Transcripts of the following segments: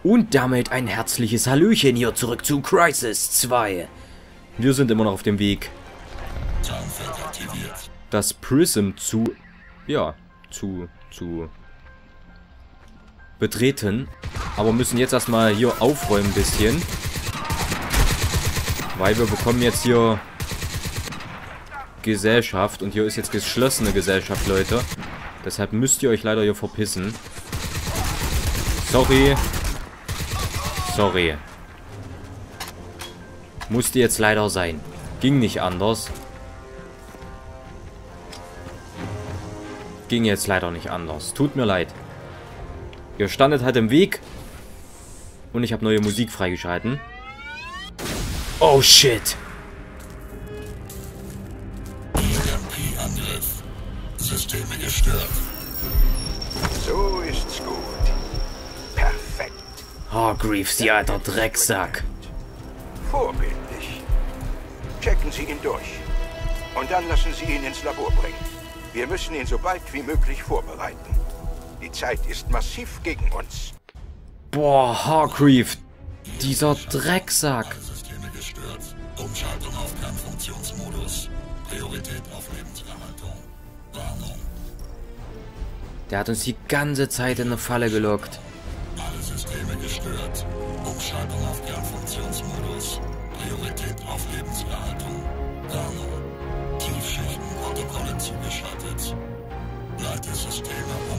Und damit ein herzliches Hallöchen hier zurück zu Crysis 2. Wir sind immer noch auf dem Weg, das Prism zu betreten. Aber müssen jetzt erstmal hier aufräumen ein bisschen. Weil wir bekommen jetzt hier Gesellschaft. Und hier ist jetzt geschlossene Gesellschaft, Leute. Deshalb müsst ihr euch leider hier verpissen. Sorry. Sorry. Musste jetzt leider sein. Ging nicht anders. Ging jetzt leider nicht anders. Tut mir leid. Ihr standet halt im Weg. Und ich habe neue Musik freigeschalten. Oh shit. EMP-Angriff. Systeme gestört. So ist's gut. Perfekt. Hargreaves, Sie alter Drecksack. Vorbildlich. Checken Sie ihn durch. Und dann lassen Sie ihn ins Labor bringen. Wir müssen ihn so bald wie möglich vorbereiten. Die Zeit ist massiv gegen uns. Boah, Hargreaves, dieser Drecksack. Systeme gestört. Umschaltung auf Kernfunktionsmodus. Priorität auf Lebenserhaltung. Warnung. Der hat uns die ganze Zeit in eine Falle gelockt. Alle Systeme gestört. Umschaltung auf Kernfunktionsmodus. Priorität auf Lebenserhaltung. Warnung. Tiefschichtenprotokolle zugeschaltet. Leite Systeme um.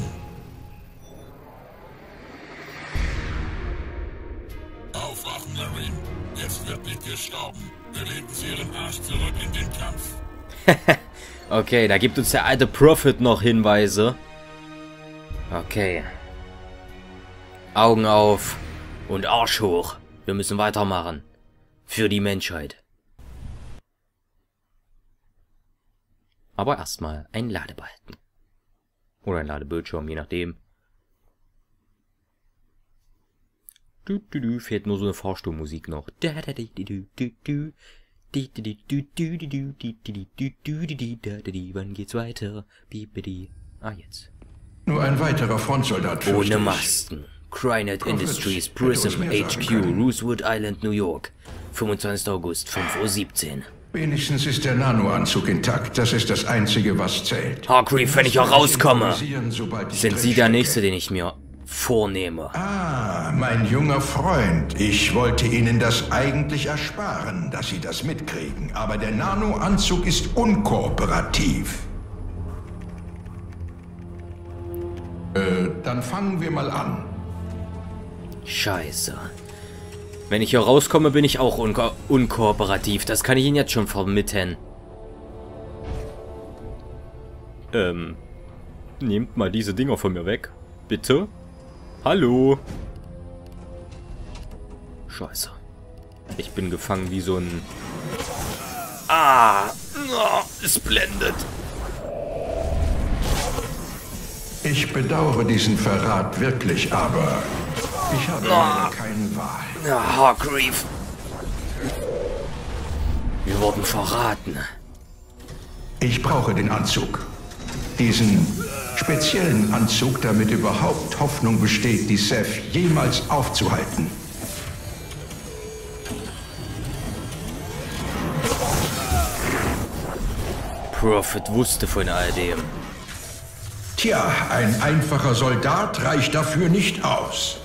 Aufwachen, Marine. Jetzt wird nicht gestorben. Bewegen Sie Ihren Arsch zurück in den Kampf. Okay, da gibt uns der alte Prophet noch Hinweise. Okay. Augen auf und Arsch hoch. Wir müssen weitermachen. Für die Menschheit. Aber erstmal ein Ladebalken. Oder ein Ladebildschirm, je nachdem. Fehlt nur so eine Fahrstuhlmusik noch. Wann geht's weiter? Ah, jetzt. Nur ein weiterer Frontsoldat fürchte Ohne ich. Masken. Crynet Industries, Prism HQ, Rosewood Island, New York. 25. August, 5:17 Uhr. Wenigstens ist der Nanoanzug intakt. Das ist das Einzige, was zählt. Hargreaves, wenn ich hier rauskomme, Sobald ich sind Sie der Nächste, den ich mir vornehme. Ah, mein junger Freund. Ich wollte Ihnen das eigentlich ersparen, dass Sie das mitkriegen. Aber der Nanoanzug ist unkooperativ. Dann fangen wir mal an. Scheiße. Wenn ich hier rauskomme, bin ich auch unkooperativ. Das kann ich Ihnen jetzt schon vermitteln. Nehmt mal diese Dinger von mir weg. Bitte? Hallo? Scheiße. Ich bin gefangen wie so ein... Ah! Es blendet. Ich bedauere diesen Verrat wirklich, aber ich habe leider keine Wahl. Ja, Hargreaves. Wir wurden verraten. Ich brauche den Anzug. Diesen speziellen Anzug, damit überhaupt Hoffnung besteht, die Ceph jemals aufzuhalten. Prophet wusste von all dem. Tja, ein einfacher Soldat reicht dafür nicht aus.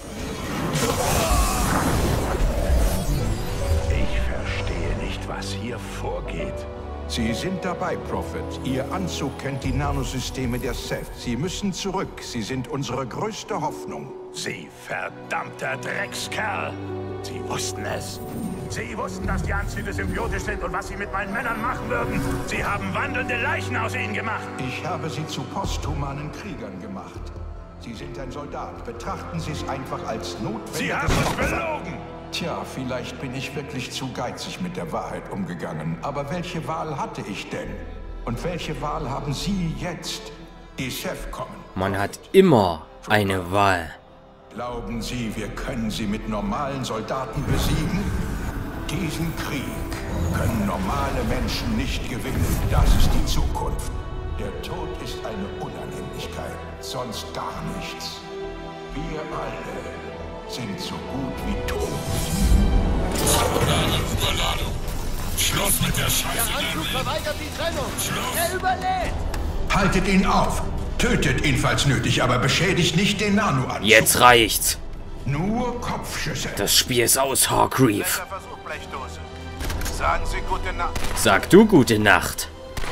Ich verstehe nicht, was hier vorgeht. Sie sind dabei, Prophet. Ihr Anzug kennt die Nanosysteme der Ceph. Sie müssen zurück. Sie sind unsere größte Hoffnung. Sie verdammter Dreckskerl! Sie wussten es. Sie wussten, dass die Anzüge symbiotisch sind und was sie mit meinen Männern machen würden. Sie haben wandelnde Leichen aus ihnen gemacht. Ich habe Sie zu posthumanen Kriegern gemacht. Sie sind ein Soldat. Betrachten Sie es einfach als notwendiges Sie haben uns Opfer. belogen! Tja, vielleicht bin ich wirklich zu geizig mit der Wahrheit umgegangen. Aber welche Wahl hatte ich denn? Und welche Wahl haben Sie jetzt? Die Ceph kommen. Man hat immer eine Wahl. Glauben Sie, wir können sie mit normalen Soldaten besiegen? Diesen Krieg können normale Menschen nicht gewinnen. Das ist die Zukunft. Der Tod ist eine Unannehmlichkeit, sonst gar nichts. Wir alle sind so gut wie tot. Totale Überladung. Schluss mit der Scheiße. Der Anzug verweigert die Trennung. Er überlebt. Haltet ihn auf. Tötet ihn, falls nötig, aber beschädigt nicht den Nano-Anzug. Jetzt reicht's. Nur Kopfschüsse. Das Spiel ist aus, Hargreave. Versuch, Blechdose. Sagen Sie gute Nacht. Sag du gute Nacht.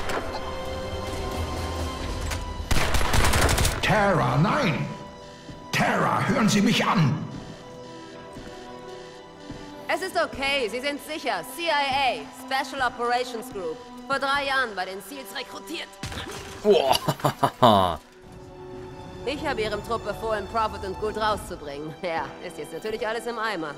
Terra, nein! Terra, hören Sie mich an! Es ist okay, Sie sind sicher. CIA, Special Operations Group. Vor 3 Jahren bei den SEALs rekrutiert. Boah. Ich habe Ihrem Trupp befohlen, Prophet und Gould rauszubringen. Ja, ist jetzt natürlich alles im Eimer.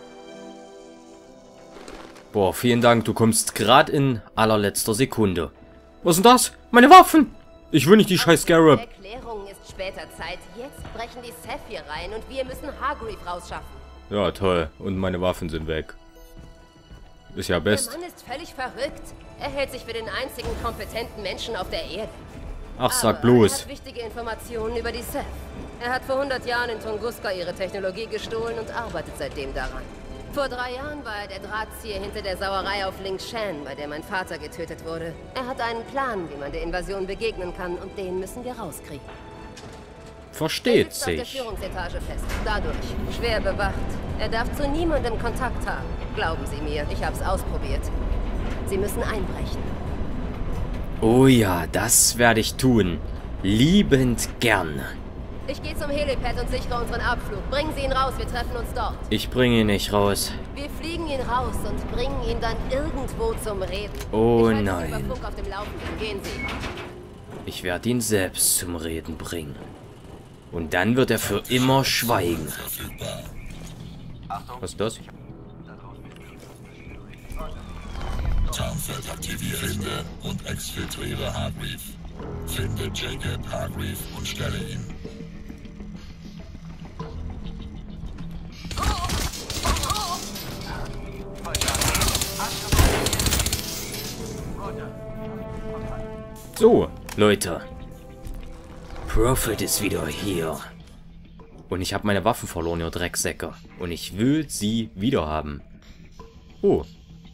Boah, vielen Dank, du kommst gerade in allerletzter Sekunde. Was ist denn das? Meine Waffen! Ich will nicht die scheiß Scarab. Erklärung ist später Zeit. Jetzt brechen die Ceph hier rein und wir müssen Hargreave rausschaffen. Ja, toll. Und meine Waffen sind weg. Ist ja best. Der Mann ist völlig verrückt. Er hält sich für den einzigen kompetenten Menschen auf der Erde. Ach, sag Er bloß. hat wichtige Informationen über die Ceph. Er hat vor 100 Jahren in Tunguska ihre Technologie gestohlen und arbeitet seitdem daran. Vor 3 Jahren war er der Drahtzieher hinter der Sauerei auf Ling Shan, bei der mein Vater getötet wurde. Er hat einen Plan, wie man der Invasion begegnen kann, und den müssen wir rauskriegen. Versteht Er sitzt auf der sich. Führungsetage fest. Dadurch. Schwer bewacht. Er darf zu niemandem Kontakt haben. Glauben Sie mir, ich hab's ausprobiert. Sie müssen einbrechen. Oh ja, das werde ich tun. Liebend gern. Ich gehe zum Helipad und sichere unseren Abflug. Bringen Sie ihn raus, wir treffen uns dort. Ich bringe ihn nicht raus. Wir fliegen ihn raus und bringen ihn dann irgendwo zum Reden. Oh ich halte Sie nein. über Funk auf dem Laufenden. Gehen Sie. Ich werde ihn selbst zum Reden bringen. Und dann wird er für immer schweigen. Verfügbar. Was ist das? Tarnfeld aktiviert. Finde und exfiltriere Hargreave. Finde Jacob Hargreave und stelle ihn. So, Leute. Prophet ist wieder hier. Und ich habe meine Waffen verloren, ihr Drecksäcke. Und ich will sie wieder haben. Oh.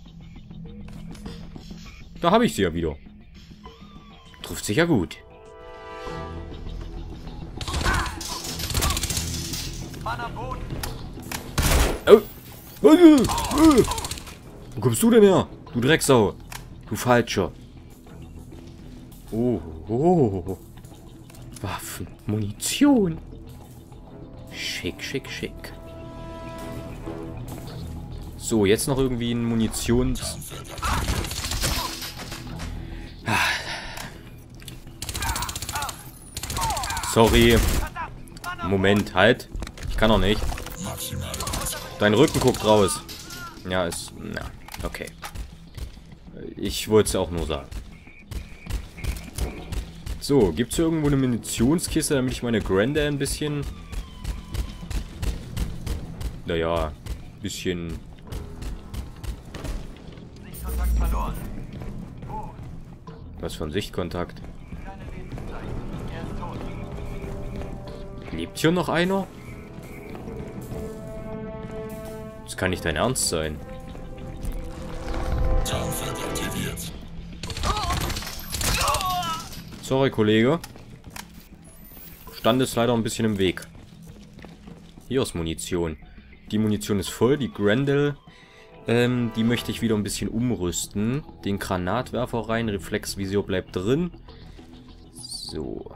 Da habe ich sie ja wieder. Trifft sich ja gut. Oh. Wo kommst du denn her? Du Drecksau. Du Falscher. Oh. Waffen. Munition. Schick, schick, schick. So, jetzt noch irgendwie ein Munitions... Sorry. Moment, halt. Ich kann noch nicht. Dein Rücken guckt raus. Ja, ist... Na, okay. Ich wollte es auch nur sagen. So, gibt es irgendwo eine Munitionskiste, damit ich meine Grande ein bisschen... Naja, ein bisschen... Was für ein Sichtkontakt? Lebt hier noch einer? Das kann nicht dein Ernst sein. Tarnfeld aktiviert. Sorry, Kollege. Stand ist leider ein bisschen im Weg. Hier ist Munition. Die Munition ist voll. Die Grendel, die möchte ich wieder ein bisschen umrüsten. Den Granatwerfer rein. Reflexvisier bleibt drin. So.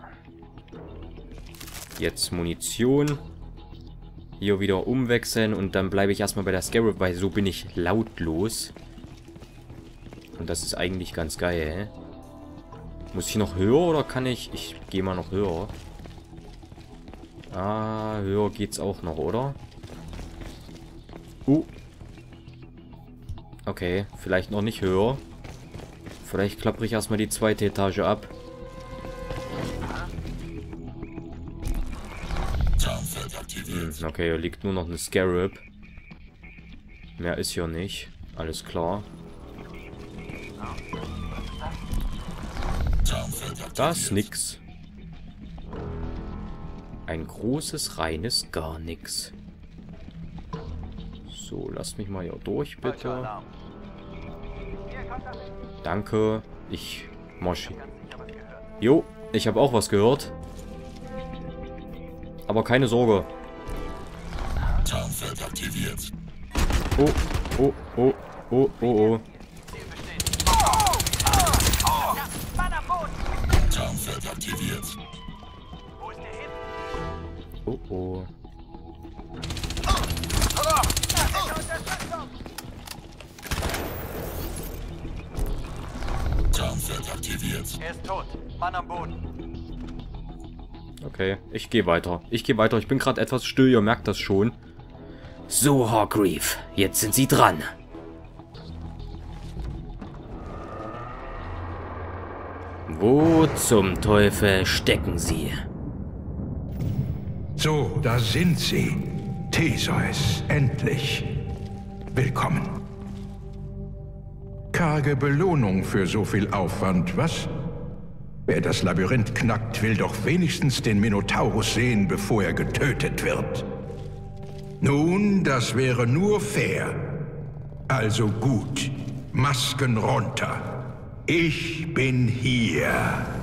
Jetzt Munition. Hier wieder umwechseln. Und dann bleibe ich erstmal bei der Scarab, weil so bin ich lautlos. Und das ist eigentlich ganz geil, hä? Muss ich noch höher oder kann ich... Ich gehe mal noch höher. Ah, höher geht's auch noch, oder? Okay, vielleicht noch nicht höher. Vielleicht klappere ich erstmal die 2. Etage ab. Tarnfeld aktiviert. Okay, hier liegt nur noch eine Scarab. Mehr ist hier nicht. Alles klar. Tarnfeld aktiviert. Das nix. Ein großes, reines gar nix. So, lasst mich mal hier durch, bitte. Danke. Ich Moshi. Jo, ich habe auch was gehört. Aber keine Sorge. Tarnfeld aktiviert. Oh, oh, oh, oh, oh, oh. Tarnfeld aktiviert. Oh, oh. Tarnfeld aktiviert. Er ist tot. Mann am Boden. Okay, ich gehe weiter. Ich gehe weiter. Ich bin gerade etwas still, ihr merkt das schon. So, Hargreave, jetzt sind Sie dran. Wo zum Teufel stecken Sie? So, da sind Sie. Theseus, endlich. Willkommen. Karge Belohnung für so viel Aufwand, was? Wer das Labyrinth knackt, will doch wenigstens den Minotaurus sehen, bevor er getötet wird. Nun, das wäre nur fair. Also gut, Masken runter. Ich bin hier.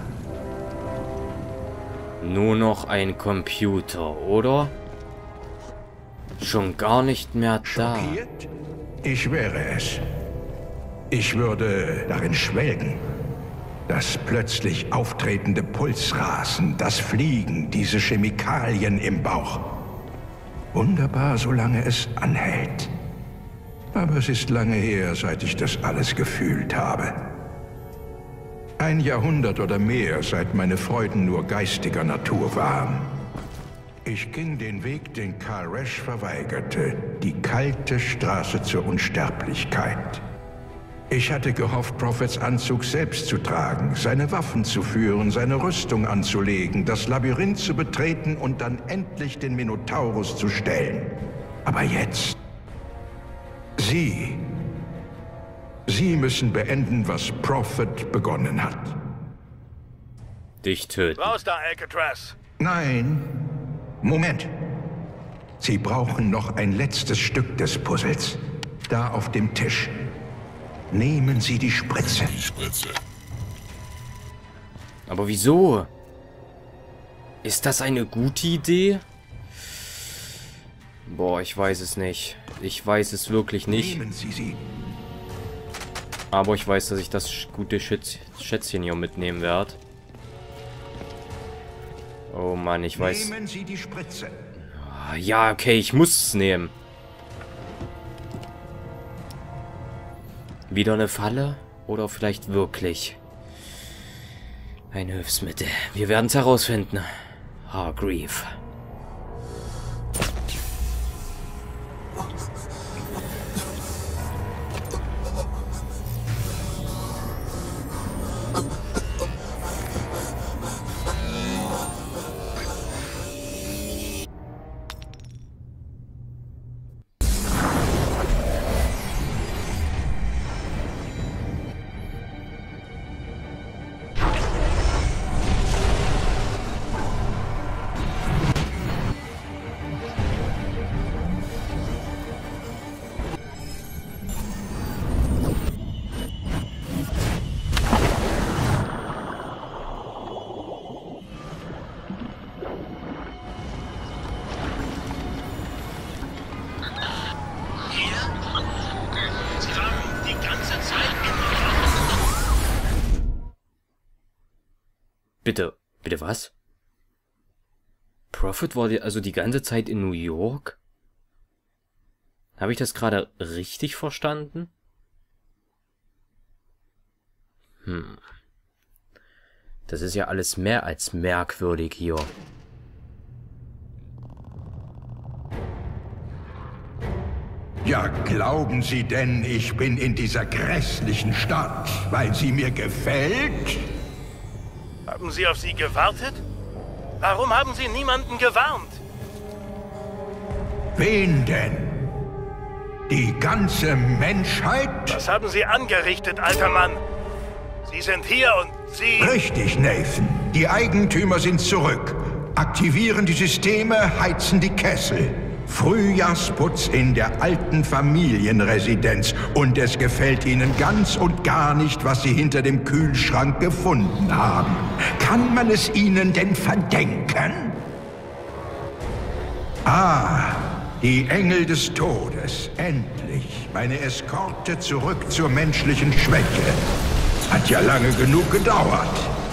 Nur noch ein Computer, oder? Schon gar nicht mehr da. Schockiert? Ich wäre es. Ich würde darin schwelgen. Das plötzlich auftretende Pulsrasen, das Fliegen, diese Chemikalien im Bauch. Wunderbar, solange es anhält. Aber es ist lange her, seit ich das alles gefühlt habe. Ein Jahrhundert oder mehr, seit meine Freuden nur geistiger Natur waren. Ich ging den Weg, den Karl Resch verweigerte, die kalte Straße zur Unsterblichkeit. Ich hatte gehofft, Prophets Anzug selbst zu tragen, seine Waffen zu führen, seine Rüstung anzulegen, das Labyrinth zu betreten und dann endlich den Minotaurus zu stellen. Aber jetzt... Sie müssen beenden, was Prophet begonnen hat. Dich töten. Raus da, Alcatraz! Nein, Moment. Sie brauchen noch ein letztes Stück des Puzzles. Da auf dem Tisch. Nehmen Sie die Spritze. Die Spritze. Aber wieso? Ist das eine gute Idee? Boah, ich weiß es nicht. Ich weiß es wirklich nicht. Nehmen Sie sie. Aber ich weiß, dass ich das gute Schätzchen hier mitnehmen werde. Oh Mann, ich weiß... Nehmen Sie die Spritze. Ja, okay, ich muss es nehmen. Wieder eine Falle? Oder vielleicht wirklich ein Hilfsmittel? Wir werden es herausfinden. Hargreave. Bitte was? Prophet war also die ganze Zeit in New York? Habe ich das gerade richtig verstanden? Das ist ja alles mehr als merkwürdig hier. Ja, glauben Sie denn, ich bin in dieser grässlichen Stadt, weil sie mir gefällt? Haben Sie auf sie gewartet? Warum haben Sie niemanden gewarnt? Wen denn? Die ganze Menschheit? Was haben Sie angerichtet, alter Mann? Sie sind hier und Sie... Richtig, Nathan. Die Eigentümer sind zurück. Aktivieren die Systeme, heizen die Kessel. Frühjahrsputz in der alten Familienresidenz und es gefällt Ihnen ganz und gar nicht, was Sie hinter dem Kühlschrank gefunden haben. Kann man es Ihnen denn verdenken? Ah, die Engel des Todes. Endlich. Meine Eskorte zurück zur menschlichen Schwäche. Hat ja lange genug gedauert.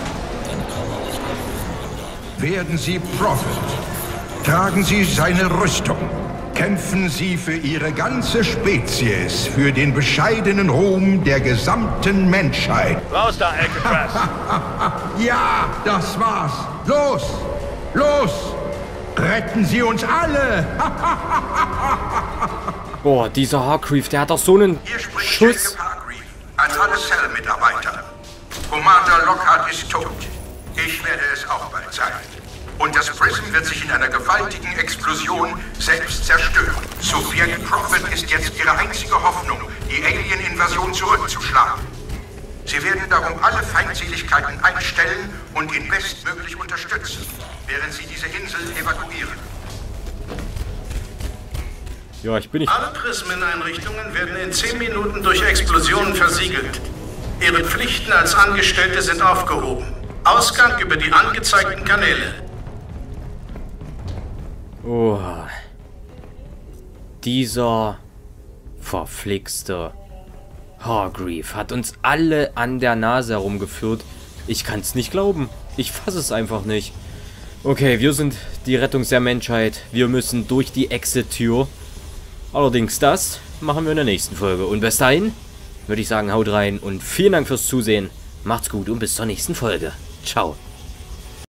Werden Sie Prophet. Tragen Sie seine Rüstung. Kämpfen Sie für Ihre ganze Spezies, für den bescheidenen Ruhm der gesamten Menschheit. Raus da, Alcatraz! Ja, das war's. Los! Los! Retten Sie uns alle! Boah, dieser Hargreave, der hat doch so einen Hier spricht Schuss. Jacob Hargreave, als alle Cell-Mitarbeiter. Commander Lockhart ist tot. Ich werde es auch bald sein. Und das Prism wird sich in einer gewaltigen Explosion selbst zerstören. Soviet Prophet ist jetzt ihre einzige Hoffnung, die Alien-Invasion zurückzuschlagen. Sie werden darum alle Feindseligkeiten einstellen und ihn bestmöglich unterstützen, während sie diese Insel evakuieren. Ja, ich bin nicht... Alle Prismeneinrichtungen werden in 10 Minuten durch Explosionen versiegelt. Ihre Pflichten als Angestellte sind aufgehoben. Ausgang über die angezeigten Kanäle. Oh. Dieser verflixte Hargreave hat uns alle an der Nase herumgeführt. Ich kann es nicht glauben. Ich fasse es einfach nicht. Okay, wir sind die Rettung der Menschheit. Wir müssen durch die Exit-Tür. Allerdings das machen wir in der nächsten Folge. Und bis dahin würde ich sagen, haut rein und vielen Dank fürs Zusehen. Macht's gut und bis zur nächsten Folge. Ciao.